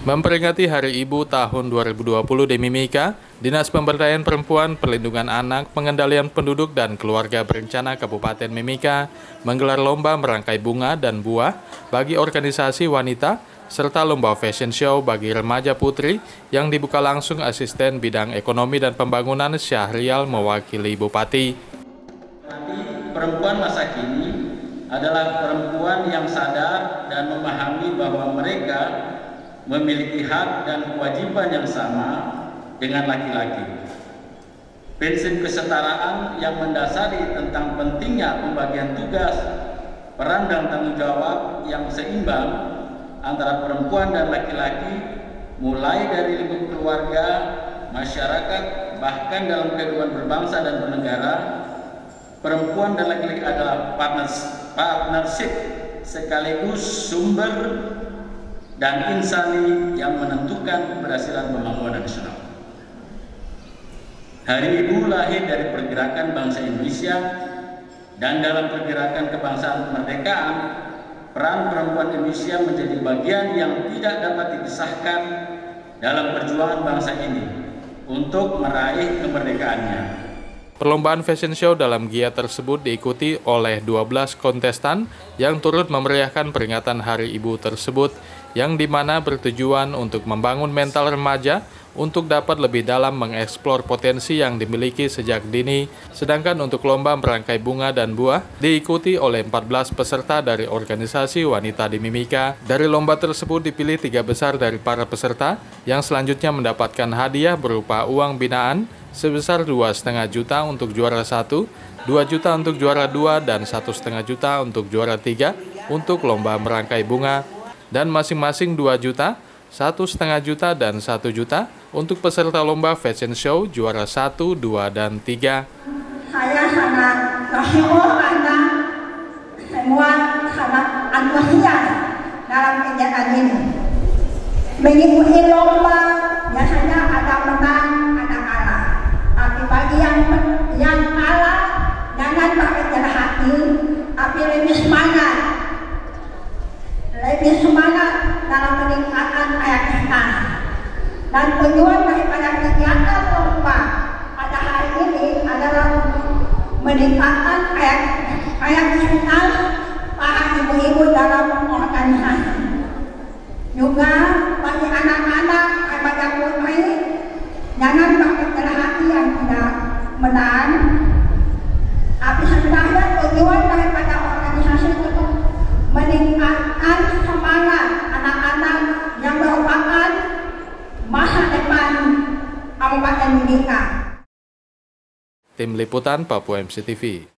Memperingati Hari Ibu tahun 2020 di Mimika, Dinas Pemberdayaan Perempuan, Perlindungan Anak, Pengendalian Penduduk dan Keluarga Berencana Kabupaten Mimika menggelar lomba merangkai bunga dan buah bagi organisasi wanita serta lomba fashion show bagi remaja putri yang dibuka langsung Asisten Bidang Ekonomi dan Pembangunan Syahrial mewakili Bupati. Perempuan masa kini adalah perempuan yang sadar dan memahami bahwa mereka memiliki hak dan kewajiban yang sama dengan laki-laki. Prinsip kesetaraan yang mendasari tentang pentingnya pembagian tugas, peran dan tanggung jawab yang seimbang antara perempuan dan laki-laki, mulai dari lingkup keluarga, masyarakat, bahkan dalam kehidupan berbangsa dan bernegara. Perempuan dan laki-laki adalah partnership sekaligus sumber dan insani yang menentukan keberhasilan pembangunan nasional. Hari Ibu lahir dari pergerakan bangsa Indonesia, dan dalam pergerakan kebangsaan kemerdekaan, peran perempuan Indonesia menjadi bagian yang tidak dapat dipisahkan dalam perjuangan bangsa ini untuk meraih kemerdekaannya. Perlombaan fashion show dalam giat tersebut diikuti oleh 12 kontestan yang turut memeriahkan peringatan Hari Ibu tersebut, yang dimana bertujuan untuk membangun mental remaja untuk dapat lebih dalam mengeksplor potensi yang dimiliki sejak dini. Sedangkan untuk lomba merangkai bunga dan buah diikuti oleh 14 peserta dari organisasi wanita di Mimika. Dari lomba tersebut dipilih 3 besar dari para peserta yang selanjutnya mendapatkan hadiah berupa uang binaan sebesar 2,5 juta untuk juara 1, 2 juta untuk juara 2, dan 1,5 juta untuk juara 3 untuk lomba merangkai bunga, dan masing-masing 2 juta, 1,5 juta, dan 1 juta untuk peserta lomba fashion show juara 1, 2, dan 3. Saya sangat bersyukur karena semua sangat antusias dalam kegiatan ini. Mengikuti lomba biasanya ada menang, ada kalah. Tapi bagi yang kalah, jangan pakai kecil hati, tapi lebih semangat dalam peningkatan kreativitas. Dan tujuan daripada kegiatan lomba pada hari ini adalah meningkatkan kreativitas para ibu-ibu dalam organisasi. Juga bagi anak-anak remaja putri, jangan pakai kecil hati yang tidak menang. Tapi sebenarnya tujuan daripada organisasi untuk meningkatkan semangat anak-anak yang merupakan masa depan Kabupaten Mimika. Tim Liputan Papua MCTV.